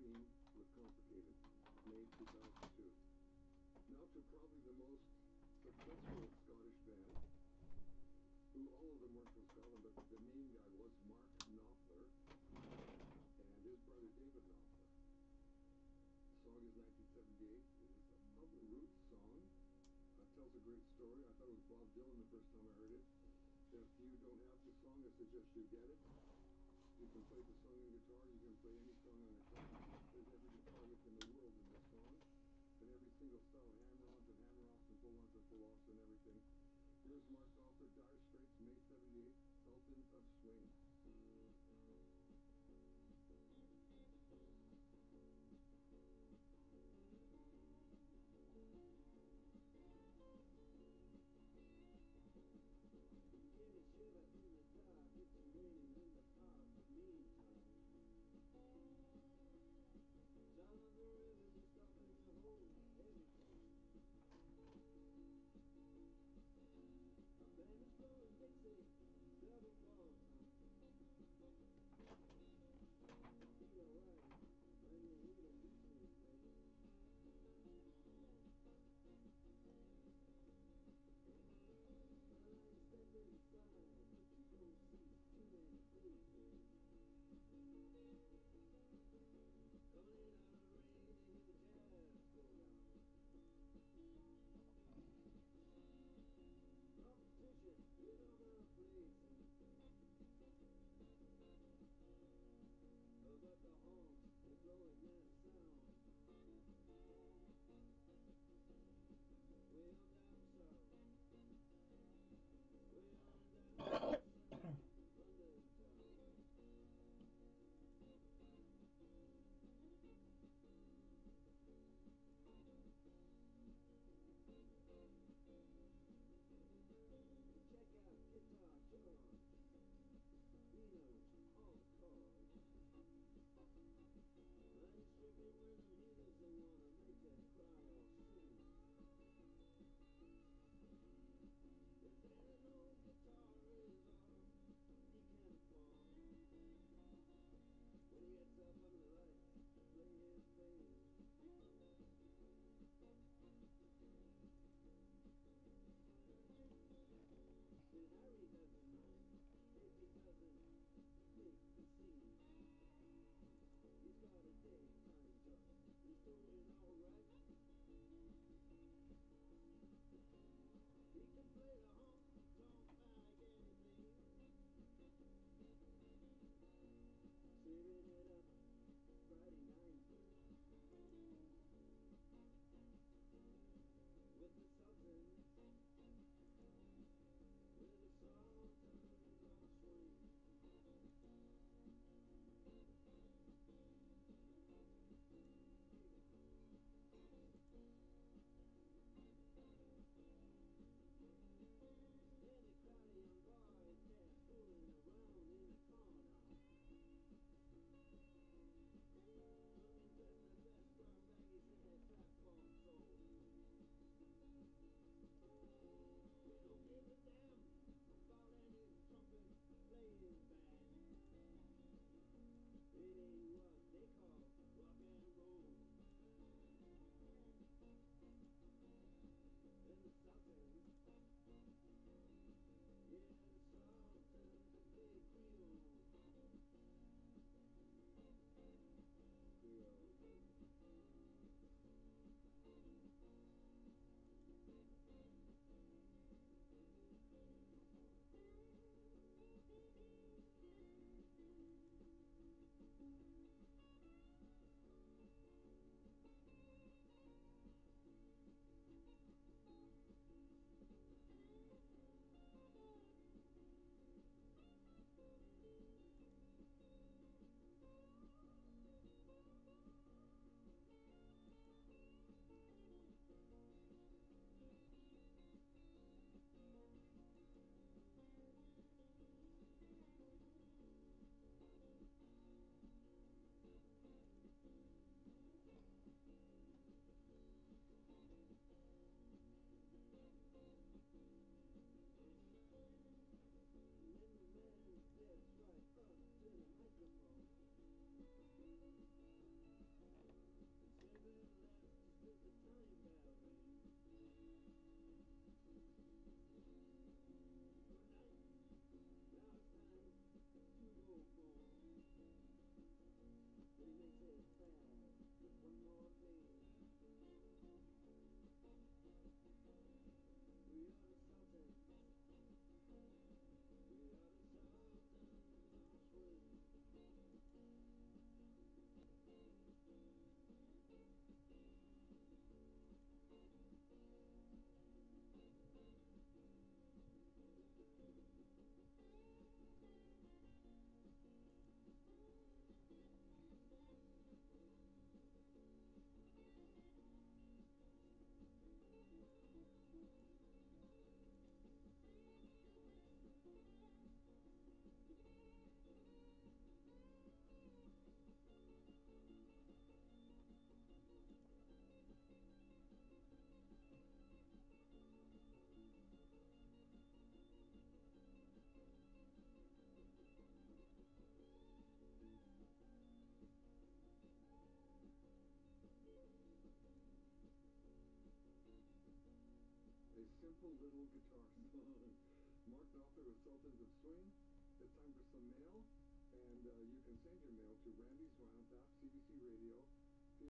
Theme was Complicated, May 2002. Now to probably the most successful Scottish band, who all of them weren't from Scotland, but the main guy was Mark Knopfler and his brother David Knopfler. The song is 1978. It is a pub roots song. Tells a great story. I thought it was Bob Dylan the first time I heard it. If you don't have the song, I suggest you get it. You can play the song on guitar. You can play any song on guitar. There's every guitar lick in the world in this song. And every single style, hammer-ons and hammer-offs and pull-ons and pull-offs and everything. Here's Mark Knopfler, Dire Straits, May 78, Sultan of Swing. Double fall. simple little guitar song. Mark Knopfler with Sultans of Swing. It's time for some mail, and you can send your mail to Randy's Roundup, CBC Radio,